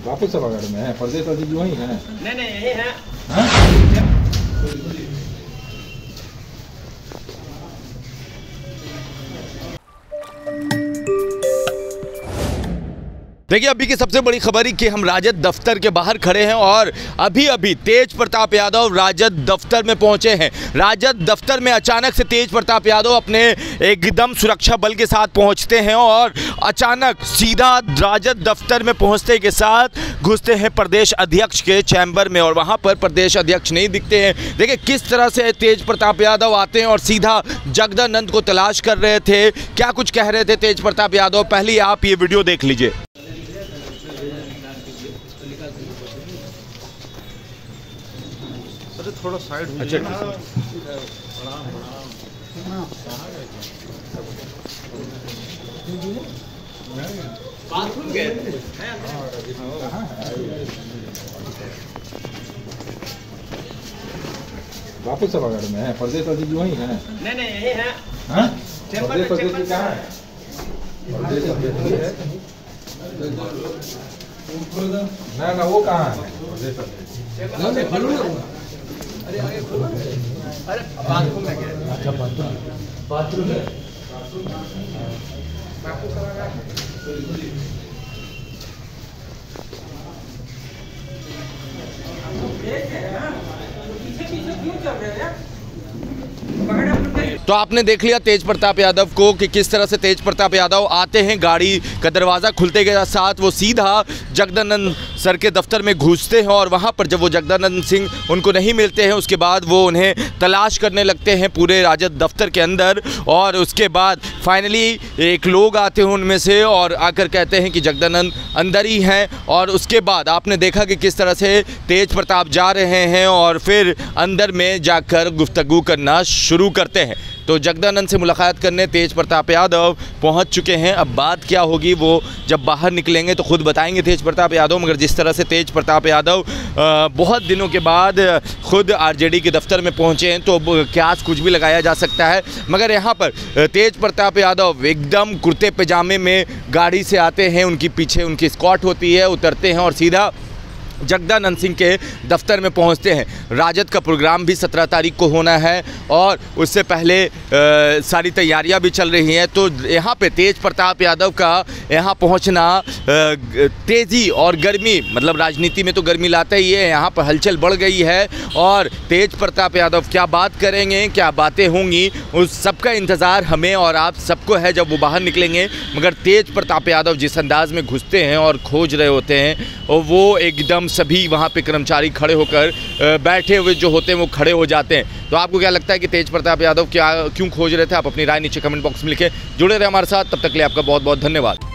वापस सभागार में है, प्रदेश अध्यक्ष वही है? नहीं यही है। देखिए अभी की सबसे बड़ी खबर है कि हम राजद दफ्तर के बाहर खड़े हैं और अभी अभी तेज प्रताप यादव राजद दफ्तर में पहुंचे हैं। राजद दफ्तर में अचानक से तेज प्रताप यादव अपने एकदम सुरक्षा बल के साथ पहुंचते हैं और अचानक सीधा राजद दफ्तर में पहुंचते के साथ घुसते हैं प्रदेश अध्यक्ष के चैम्बर में और वहां पर प्रदेश अध्यक्ष नहीं दिखते हैं। देखिए किस तरह से तेज प्रताप यादव आते हैं और सीधा जगदानंद को तलाश कर रहे थे, क्या कुछ कह रहे थे तेज प्रताप यादव, पहले आप ये वीडियो देख लीजिए। थोड़ा साइड हो। अच्छा बाथरूम गए वापस सभागार में है, प्रदेश अध्यक्ष वही है? नहीं यही है। प्रदेश अध्यक्ष कहाँ है? प्रदेश अध्यक्ष ना वो कहाँ है? प्रदेश अध्यक्ष अरे बाथरूम में गए। अच्छा बाथरूम है। क्यों चल रहे हैं? तो आपने देख लिया तेज प्रताप यादव को कि किस तरह से तेज प्रताप यादव आते हैं, गाड़ी का दरवाज़ा खुलते के साथ वो सीधा जगदानंद सर के दफ्तर में घुसते हैं और वहां पर जब वो जगदानंद सिंह उनको नहीं मिलते हैं उसके बाद वो उन्हें तलाश करने लगते हैं पूरे राजद दफ्तर के अंदर और उसके बाद फाइनली एक लोग आते हैं उनमें से और आकर कहते हैं कि जगदानंद अंदर ही हैं और उसके बाद आपने देखा कि किस तरह से तेज प्रताप जा रहे हैं और फिर अंदर में जाकर गुफ्तगू करना शुरू करते हैं। तो जगदानंद से मुलाकात करने तेज प्रताप यादव पहुंच चुके हैं। अब बात क्या होगी वो जब बाहर निकलेंगे तो खुद बताएंगे तेज प्रताप यादव, मगर जिस तरह से तेज प्रताप यादव बहुत दिनों के बाद खुद आरजेडी के दफ्तर में पहुंचे हैं तो क्या कुछ भी लगाया जा सकता है, मगर यहां पर तेज प्रताप यादव एकदम कुर्ते पैजामे में गाड़ी से आते हैं, उनकी पीछे उनकी स्कॉट होती है, उतरते हैं और सीधा जगदानंद सिंह के दफ्तर में पहुंचते हैं। राजद का प्रोग्राम भी 17 तारीख को होना है और उससे पहले सारी तैयारियां भी चल रही हैं। तो यहां पे तेज प्रताप यादव का यहां पहुंचना तेज़ी और गर्मी, मतलब राजनीति में तो गर्मी लाता ही है, यहां पर हलचल बढ़ गई है और तेज प्रताप यादव क्या बात करेंगे, क्या बातें होंगी, उस सबका इंतज़ार हमें और आप सबको है जब वो बाहर निकलेंगे। मगर तेज प्रताप यादव जिस अंदाज में घुसते हैं और खोज रहे होते हैं और वो एकदम सभी वहाँ पे कर्मचारी खड़े होकर बैठे हुए जो होते हैं वो खड़े हो जाते हैं। तो आपको क्या लगता है कि तेज प्रताप यादव क्यों खोज रहे थे? आप अपनी राय नीचे कमेंट बॉक्स में लिखें। जुड़े रहे हमारे साथ, तब तक के लिए आपका बहुत बहुत धन्यवाद।